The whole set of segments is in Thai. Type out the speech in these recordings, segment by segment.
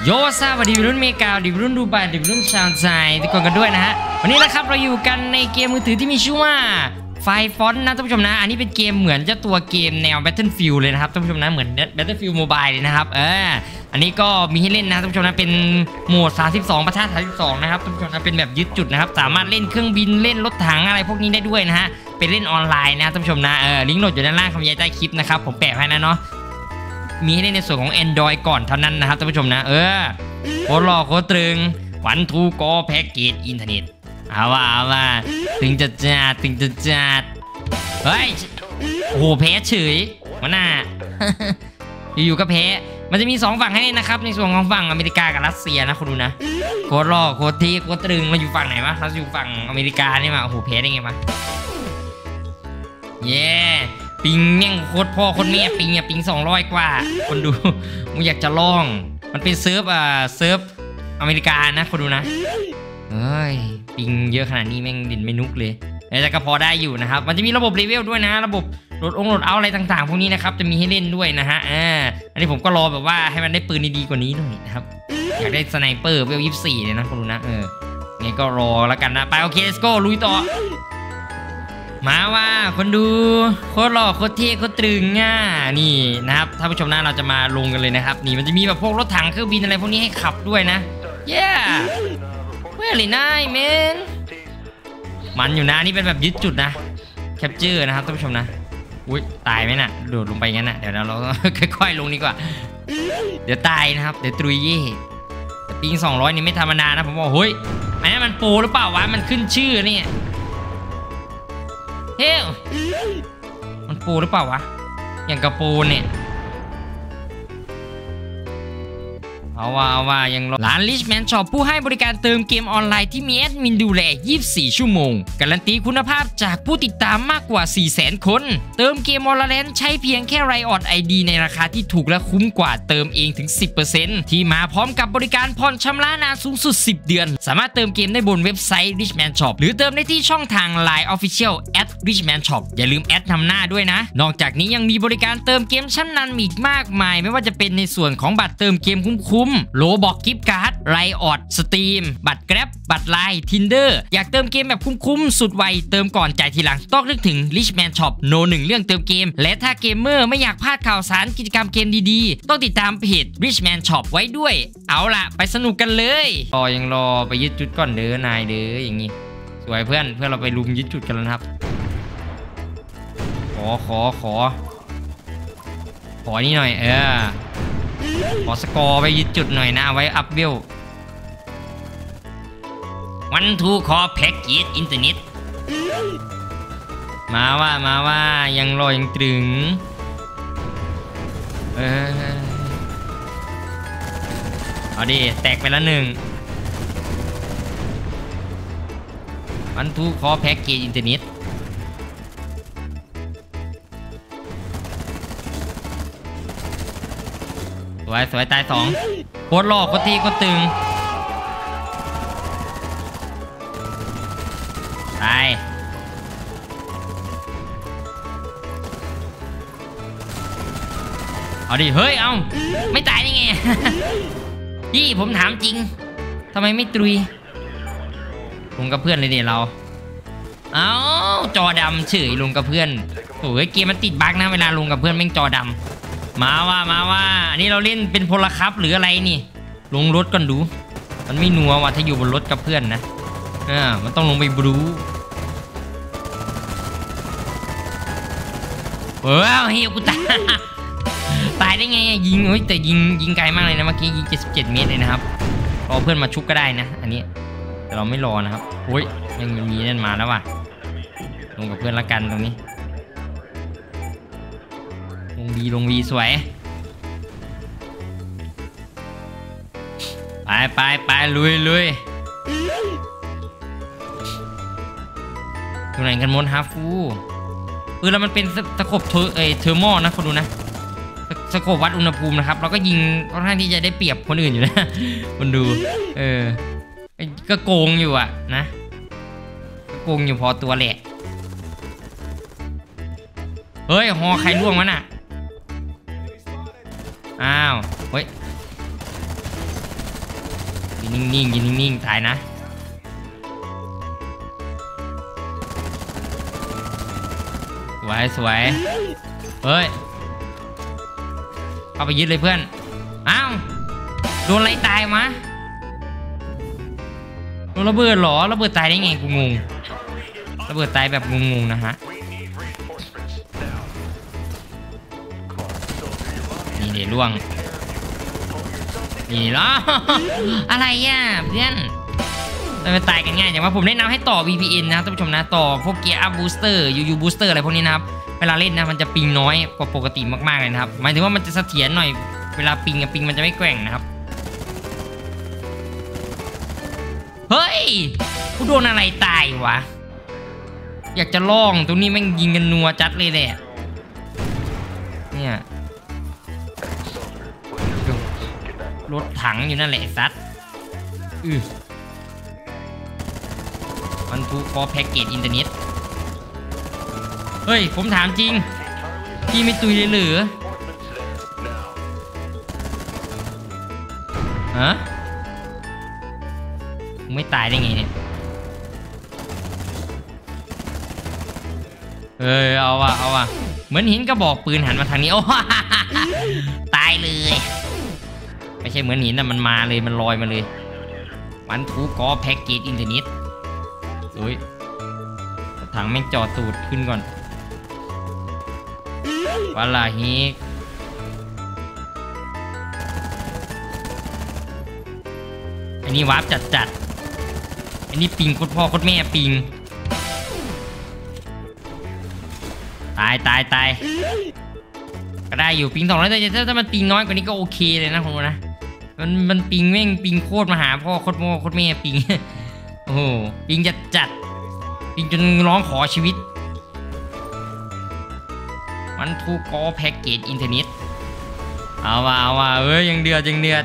โยซาวัสดีรุ่นเมกาดิรุ่นดูไบดิรุ่นชาวใจทุกคนกันด้วยนะฮะวันนี้นะครับเราอยู่กันในเกมมือถือที่มีชื่อว่าไฟฟอนต์นะท่านผู้ชมนะอันนี้เป็นเกมเหมือนเจ้าตัวเกมแนว Battlefield เลยนะครับท่านผู้ชมนะเหมือน Battlefield Mobile เลยนะครับอันนี้ก็มีให้เล่นนะท่านผู้ชมนะเป็นโหมด32ประทะ32นะครับท่านผู้ชมนะเป็นแบบยึดจุดนะครับสามารถเล่นเครื่องบินเล่นรถถังอะไรพวกนี้ได้ด้วยนะฮะเป็นเล่นออนไลน์นะท่านผู้ชมนะลิงก์โหลดอยู่ด้านล่างคำบรรยายใต้คลิปนะครับผมแปะให้นะเนาะมีให้เล่นในส่วนของ Android ก่อนเท่านั้นนะครับท่านผู้ชมนะโคตรหล่อโคตรตรึงวันทูกอแพ็กเกจอินเทอร์เน็ตเอาว่าถึงจะจัดเฮ้ยโอ้โหแพ้เฉยมันน่า อยู่ๆก็แพ้มันจะมี2ฝั่งให้เล่นนะครับในส่วนของฝั่งอเมริกากับรัสเซียนะคุณดูนะโคตรหล่อโคตรทีโคตรตรึงเราอยู่ฝั่งไหนวะเราอยู่ฝั่งอเมริกานี่มาโอ้โหแพ้ได้ไงมาเย้ปิงแม่งโคตรพ่อโคตรแม่ปิงอะปิง200กว่าคนดูมึงอยากจะลองมันเป็นเซิร์ฟอเมริกานะคนดูนะเฮ้ยปิงเยอะขนาดนี้แม่งดินไม่นุกเลยแต่ก็พอได้อยู่นะครับมันจะมีระบบเลเวลด้วยนะระบบโหลดเอาอะไรต่างๆพวกนี้นะครับจะมีให้เล่นด้วยนะฮะอันนี้ผมก็รอแบบว่าให้มันได้ปืนดีๆกว่านี้หน่อยนะครับอยากได้สไนเปอร์เวล24เลยนะคนดูนะไงก็รอแล้วกันนะไปโอเค let's go ลุยต่อมาว่าคนดูโคตรหล่อโคตรเท่โคตรตรึงนี่นะครับท่านผู้ชมนะเราจะมาลงกันเลยนะครับนี่มันจะมีแบบพวกรถถังเครื่องบินอะไรพวกนี้ให้ขับด้วยนะvery nice man มันอยู่นะนี่เป็นแบบยึดจุดนะแคปเจอร์นะครับท่านผู้ชมนะอุ้ยตายไหมน่ะโดดลงไปงั้นน่ะเดี๋ยวเราค่อยๆลงดีกว่าเดี๋ยวตายนะครับเดี๋ยวตรุยเย่แต่ปิง200นี่ไม่ธรรมดานะผมบอกเฮ้ยอันนี้มันโปรหรือเปล่าวะมันขึ้นชื่อนี่เฮ้ยมันโปรหรือเปล่าวะอย่างกระโปรเนี่ยเอาว่ายังร้าน Richman Shop ผู้ให้บริการเติมเกมออนไลน์ที่มีแอดมินดูแล24ชั่วโมงการันตีคุณภาพจากผู้ติดตามมากกว่า 400,000 คนเติมเกม Valorant ใช้เพียงแค่ Riot ID ในราคาที่ถูกและคุ้มกว่าเติมเองถึง 10% ที่มาพร้อมกับบริการผ่อนชำระนานสูงสุด10 เดือนสามารถเติมเกมได้บนเว็บไซต์ Richman Shop หรือเติมได้ที่ช่องทาง Line Official @Richman Shop อย่าลืมแอดนำหน้าด้วยนะนอกจากนี้ยังมีบริการเติมเกมชั้นนำอีกมากมายไม่ว่าจะเป็นในส่วนของบัตรเติมเกมคุ้มโลบอกกิฟต์การ์ดไรออดสตรีมบัตรแกร็บบัตรไลน์ทินเดอร์อยากเติมเกมแบบคุ้มสุดไวเติมก่อนจ่ายทีหลังต้องนึกถึง Richman Shop โน1เรื่องเติมเกมและถ้าเกมเมอร์ไม่อยากพลาดข่าวสารกิจกรรมเกมดีๆต้องติดตามเพจ Richman Shop ไว้ด้วยเอาล่ะไปสนุกกันเลยยังรอไปยึดจุดก่อนเด้อนายเด้ออย่างงี้สวยเพื่อนเราไปลุมยึดจุดกันแล้วครับขอนี่หน่อยขอสกอร์ไปยึดจุดหน่อยนะไว้อัพเวลวันทูคอแพ็กเกจอินเทอร์เน็ตมาว่ายังรอยังตรึงเอาดิแตกไปแล้ว1วันทูคอแพ็กเกจอินเทอร์เน็ตสวยตาย2โคตรหล่อโคตรที่โคตรตึงตายเอาดิเฮ้ยเอาไม่ตายได้ไง พี่ผมถามจริงทำไมไม่ตรุยลงกับเพื่อนเลยเนี่ยเราเอาจอดำเฉยลงกับเพื่อนโอ้ยเกมมันติดบั๊กนะเวลาลงกับเพื่อนแม่งจอดำมาว่าอันนี้เราเล่นเป็นพลคัพหรืออะไรนี่ลงรถก่อนดูมันไม่นัวว่ะถ้าอยู่บนรถกับเพื่อนนะมันต้องลงไปบลูเฮียกูตายได้ไงยิงแต่ยิงไกลมากเลยนะเมื่อกี้ยิง77 เมตรเลยนะครับรอเพื่อนมาชุบก็ได้นะอันนี้แต่เราไม่รอนะครับโอ้ยยังมีนั่นมาแล้วว่ะลงกับเพื่อนละกันตรงนี้ลงวีสวยไปลุยอยู่ไหนกันมดฮาฟูแล้วมันเป็นตะขบเทอร์โมนะคนดูนะสโคปวัดอุณหภูมินะครับเราก็ยิงค่อนข้างที่จะได้เปรียบคนอื่นอยู่นะคนดูก็โกงอยู่อะนะก็โกงอยู่พอตัวแหละเฮ้ยฮอใครล่วงวะน่ะอ้าวเฮ้ยยืนนิ่งๆยืนนิ่งๆถ่ายนะสวยเฮ้ยเข้าไปยึดเลยเพื่อนอ้าวโดนอะไรตายวะโดนระเบิดหรอระเบิดตายได้ไงกูงงระเบิดตายแบบงงๆนะฮะนี่เดี๋ยวล่วงนี่ล้อ อะไรอ่ะเพื่อนมันตายกันง่ายอย่างว่าผมแนะนำให้ต่อ VPN นะท่านผู้ชมนะต่อพวกเกียร์อัพบูสเตอร์ยูบูสเตอร์อะไรพวกนี้นะครับเวลาเล่นนะมันจะปิงน้อยกว่าปกติมากๆเลยนะครับหมายถึงว่ามันจะเสถียรหน่อยเวลาปิงกับปิงมันจะไม่แกว่งนะครับเฮ้ยกูโดนอะไรตายวะอยากจะล่องตรงนี้แม่งยิงกันนัวจัดเลยแหละเนี่ยรถถังอยู่นั่นแหละซัดมันทูคอแพ็กเกจอินเทอร์เน็ตเฮ้ยผมถามจริงพี่ไม่ตุยเลยหรือฮะไม่ตายได้ไงเนี่ยเอาว่ะเหมือนหินกระบอกปืนหันมาทางนี้โอ้ ตายเลยไม่ใช่เหมือนหินนะมันมาเลยมันลอยมาเลยมันทูกอแพ็กเกจอินเทอร์เน็ตโอ้ยถังแม่งจอดตูดขึ้นก่อนวาลาฮิกอันนี้วาร์ปจัดอันนี้ปิงโคตรพ่อโคตรแม่ปิงตายก็ได้อยู่ปิง200แต่ถ้ามันปิงน้อยกว่านี้ก็โอเคเลยนะคุณผู้ชมนะมันปิงแม่งปิงโคตรมาหาพ่อโคตรพ่อโคตรแม่ปิง โอ้โหปิงจัดปิงจนร้องขอชีวิตมันทูกอแพ็กเกจอินเทอร์เน็ตเอาว่ะยังเดือด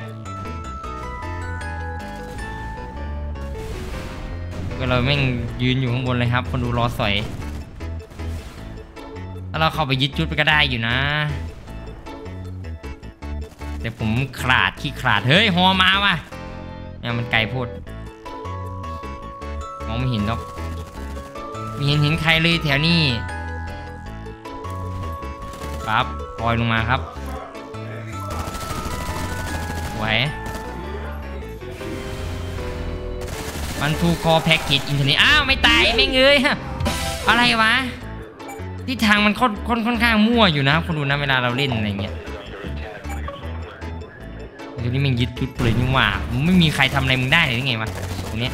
ก็เราแม่งยืนอยู่ข้างบนเลยครับคนดูรอสอยถ้าเราเข้าไปยึดจุดไปก็ได้อยู่นะแต่ผมขี้ขลาดเฮ้ยฮอมาว่ะเนี่ยมันไกลโพดมองไม่เห็นหรอกมีเห็นใครเลยแถวนี้ครับปล่อยลงมาครับไหวมันทูคอแพ็กเกจอินเทอร์เน็ตอ้าวไม่ตายไม่เงยอะไรวะที่ทางมันค่อนข้างมั่วอยู่นะคนดูนะเวลาเราเล่นอะไรเงี้ยทีนี้มันยึดจุดเลยนี่ว่าไม่มีใครทำอะไรมึงได้เลยยังไงวะตรงนี้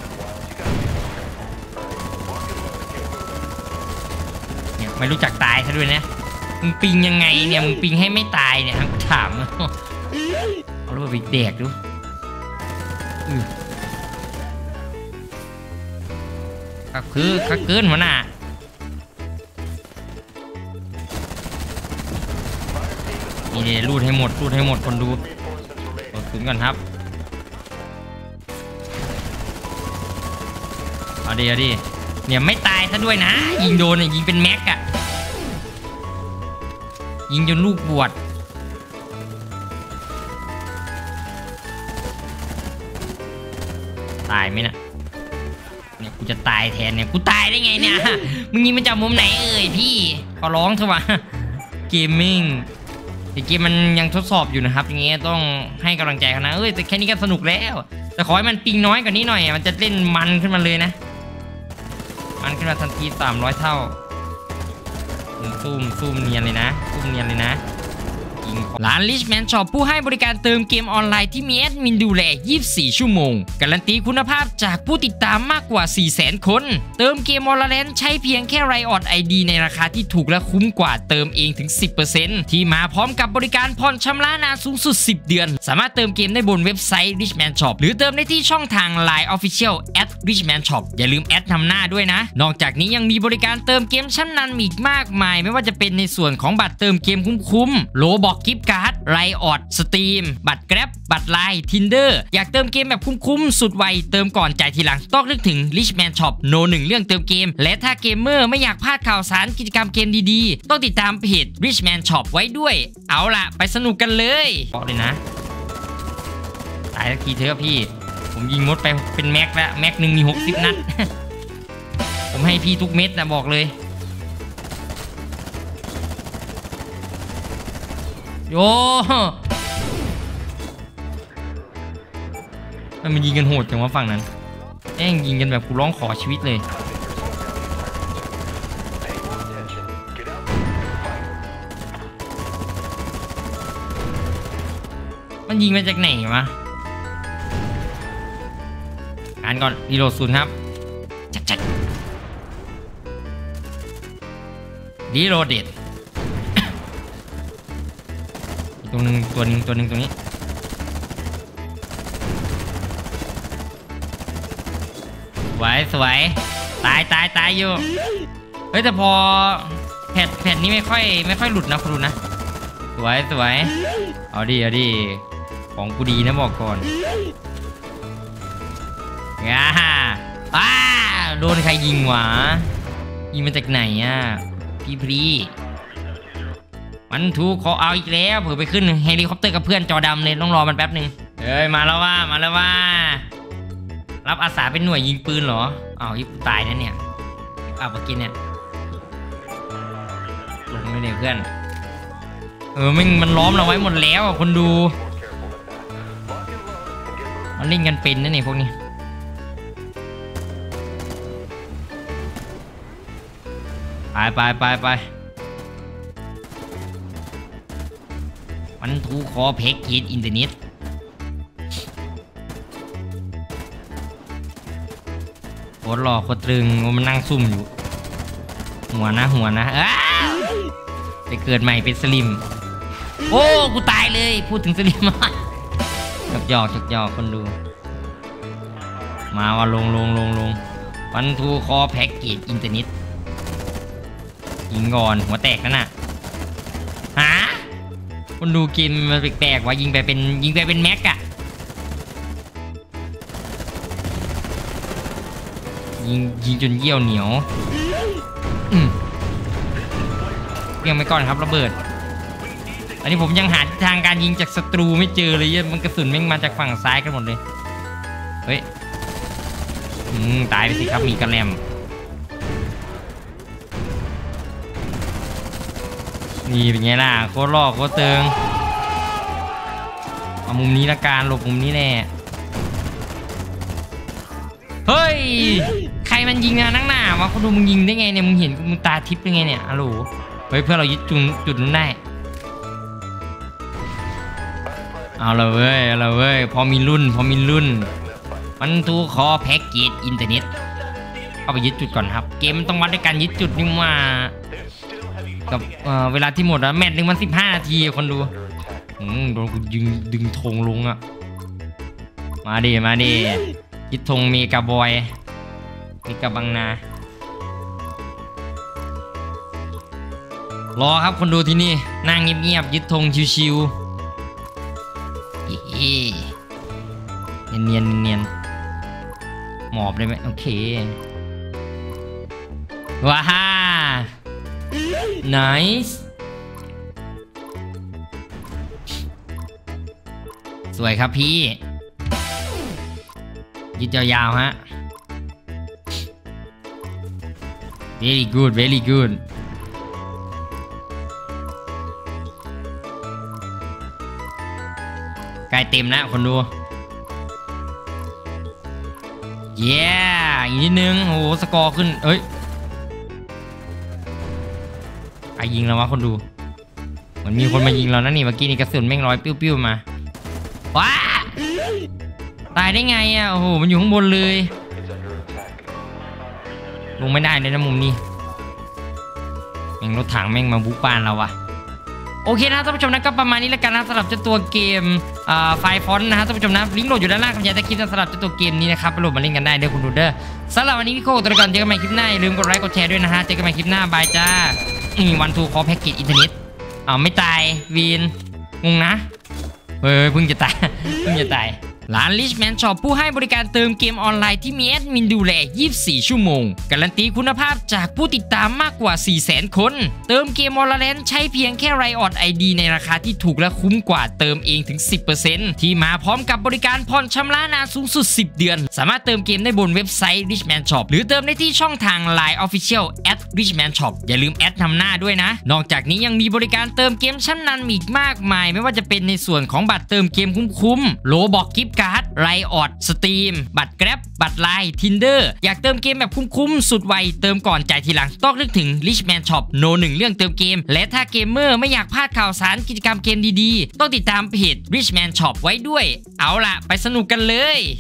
เนี่ยไม่รู้จักตายซะด้วยนะมึงปิงยังไงเนี่ยมึงปิงให้ไม่ตายเนี่ยถามเอาลูกไปแดกดูคักเกินหัวหน้านี่รูดให้หมดคนดูกดถึงก่อนครับเอาดิเนี่ยไม่ตายซะด้วยนะยิงโดนเนี่ยยิงเป็นแม็กอะยิงจนลูกบวชตายไหมนะเนี่ยกูจะตายแทนเนี่ยกูตายได้ไงเนี่ยมึงยิงมันจากมุมไหนพี่ขอร้องเถอะวะเกมมิ่งเกมมันยังทดสอบอยู่นะครับอย่างเงี้ยต้องให้กำลังใจเขานะแต่แค่นี้ก็สนุกแล้วแต่ขอให้มันปิงน้อยกว่านี้หน่อยมันจะเล่นมันขึ้นมาเลยนะมันขึ้นมาทันที300 เท่าซูมเนียนเลยนะร้าน Richman Shop ผู้ให้บริการเติมเกมออนไลน์ที่มีแอดมินดูแล24 ชั่วโมงการันตีคุณภาพจากผู้ติดตามมากกว่า 400,000 คนเติมเกม Valorant ใช้เพียงแค่ Riot ID ในราคาที่ถูกและคุ้มกว่าเติมเองถึง 10% ที่มาพร้อมกับบริการผ่อนชำระนานสูงสุด10 เดือนสามารถเติมเกมได้บนเว็บไซต์ Richman Shop หรือเติมได้ที่ช่องทาง Line Official @Richman Shop อย่าลืมแอดนำหน้าด้วยนะนอกจากนี้ยังมีบริการเติมเกมชั้นนำอีกมากมายไม่ว่าจะเป็นในส่วนของบัตรเติมเกมคุ้มๆโลบอกกิฟต์การ์ดไรออดสตรีมบัตรแกร็บบัตรไลน์ทินเดอร์อยากเติมเกมแบบคุ้มๆสุดไวเติมก่อนจ่ายทีหลังต้องนึกถึง Richman Shop โน1เรื่องเติมเกมและถ้าเกมเมอร์ไม่อยากพลาดข่าวสารกิจกรรมเกมดีๆต้องติดตามเพจ Richman Shop ไว้ด้วยเอาล่ะไปสนุกกันเลยบอกเลยนะตายสักทีเถอะพี่ผมยิงมดไปเป็นแม็กแล้วแม็กหนึ่งมี60 นัด ผมให้พี่ทุกเม็ดนะบอกเลยโยมันยิงกันโหดจังวะฝั่งนั้นแม่งยิงกันแบบกูร้องขอชีวิตเลยมันยิงมาจากไหนวะอ่านก่อนรีโหลดศูนย์ครับจัดรีโหลดเด็ด ตัวหนึ่งตรงนี้สวยตายอยู่เฮ้ยแต่พอแผ่นนี้ไม่ค่อยหลุดนะคุณดูนะสวยเอาดิของกูดีนะบอกก่อนโดนใครยิงวะยิงมาจากไหนอ่ะพี่มันถูกขอเอาอีกแล้วเผื่อไปขึ้นเฮลิคอปเตอร์กับเพื่อนจอดำเลยต้องรอมันแป๊บหนึ่งเอ้ยมาแล้วว่ารับอาสาเป็นหน่วยยิงปืนเหรออ้าวยิงตายนะเนี่ยเมื่อกี้เนี่ยลงไม่ได้เพื่อนมันล้อมเราไว้หมดแล้วคนดูมันเล่นกันเป็นนะเนี่ยพวกนี้ไปมันถูกคอแพ็กเกจอินเทอร์เน็ตโคตรหล่อโคตรตรึงมันนั่งซุ่มอยู่หัวนะไปเกิดใหม่เป็นสลิมโอ้กูตายเลยพูดถึงสลิมหยอกคนดูมาว่าลงวันทูคอแพ็กเกจอินเทอร์เน็ตยิงก่อนหัวแตกนั่นน่ะคนดูกินมันแปลกๆว่ายิงไปเป็นแม็กอะยิงจนเยี่ยวเหนียวเพียงไปก่อนครับระเบิดอันนี้ผมยังหาทางการยิงจากศัตรูไม่เจอเลยมันกระสุนแม่งมาจากฝั่งซ้ายกันหมดเลยเฮ้ยตายไปสิครับมีกระแลมนี่เป็นไงล่ะโคตรหล่อโคตรเติงเอามุมนี้ละกันหลบมุมนี้แน่เฮ้ยใครมันยิงนั่งหน้าวะคนดูมึงยิงได้ไงเนี่ยมึงเห็นมึงตาทิพย์ได้ไงเนี่ยฮัลโหลเฮ้ยเพื่อเรายึดจุดนู้นได้เอาละเว้ยพอมีรุ่นมันทูคอแพ็กเกจอินเทอร์เน็ตเอาไปยึดจุดก่อนครับเกมมันต้องวัดด้วยการยึดจุดนี่มากับเวลาที่หมดอะแมตช์หนึ่งมัน15 นาทีคนดูโดนกูดึงธงลงอะมาดิยึดธงเมกาบอยเมกาบังนารอครับคนดูที่นี่นั่งเงียบยึดธงชิวๆเนียนหมอบได้ไหมโอเคว้าฮ่าnice สวยครับพี่ยึดยาวๆฮะ very good ใกล้เต็มแล้วคนดูอีกนิดนึงโอ้โหสกอร์ขึ้นใครยิงแล้ววะคนดูเหมือนมีคนมายิงเรานะนี่เมื่อกี้นี่กระสุนแม่งร้อยปิ้วมาว้าตายได้ไงอ่ะโอ้โหมันอยู่ข้างบนเลยลงไม่ได้เลยนะมุมนี้แม่งรถถังแม่งมาบุกบ้านเราว่ะโอเคนะท่านผู้ชมนะก็ประมาณนี้แล้วกันนะสำหรับเจ้าตัวเกมไฟฟอนต์นะฮะท่านผู้ชมนะลิงก์โหลดอยู่ด้านล่างครับอยากจะคลิปสำหรับเจ้าตัวเกมนี้นะครับไปโหลดมาเล่นกันได้เด้อคุณดูเด้อสำหรับวันนี้พี่โคตัวก่อนเจอกันใหม่คลิปหน้าอย่าลืมกดไลค์กดแชร์ด้วยนะฮะเจอกันใหม่คลิปหน้าบายจ้าวันทูคอแพ็กเกจอินเทอร์เน็ตไม่ตายวีนงงนะเฮ้ยเพิ่งจะตายร้าน Richman Shop ผู้ให้บริการเติมเกมออนไลน์ที่มีแอดมินดูแล 24 ชั่วโมงการันตีคุณภาพจากผู้ติดตามมากกว่า 400,000 คนเติมเกม Valorant ใช้เพียงแค่ Riot ID ในราคาที่ถูกและคุ้มกว่าเติมเองถึง 10% ที่มาพร้อมกับบริการผ่อนชำระนานสูงสุด 10 เดือนสามารถเติมเกมได้บนเว็บไซต์ Richman Shop หรือเติมได้ที่ช่องทาง Line Official @Richman Shop อย่าลืมแอดนำหน้าด้วยนะนอกจากนี้ยังมีบริการเติมเกมชั้นนำอีกมากมายไม่ว่าจะเป็นในส่วนของบัตรเติมเกมคุ้มๆ Roblox Gift Card Riot Steam บัตร Grab บัตร Line Tinder อยากเติมเกมแบบคุ้มๆสุดไวเติมก่อนจ่ายทีหลังต้องนึกถึง Richman Shop โน1เรื่องเติมเกมและถ้าเกมเมอร์ไม่อยากพลาดข่าวสารกิจกรรมเกมดีๆต้องติดตามเพจ Richman Shop ไว้ด้วยเอาล่ะไปสนุกกันเลย